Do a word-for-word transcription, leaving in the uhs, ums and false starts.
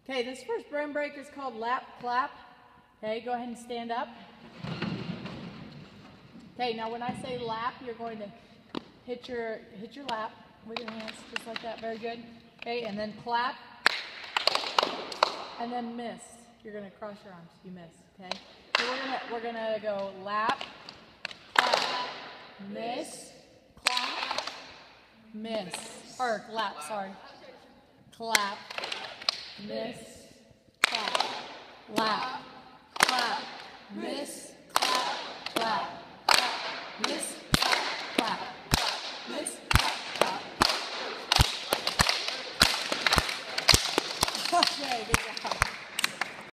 Okay, this first brain break is called lap clap. Okay, go ahead and stand up. Okay, now when I say lap, you're going to hit your hit your lap with your hands, just like that. Very good. Okay, and then clap, and then miss. You're gonna cross your arms. You miss. Okay. So we're gonna we're gonna go lap, clap, miss, clap, miss, or lap. Sorry. Clap, miss, clap, lap, clap, miss.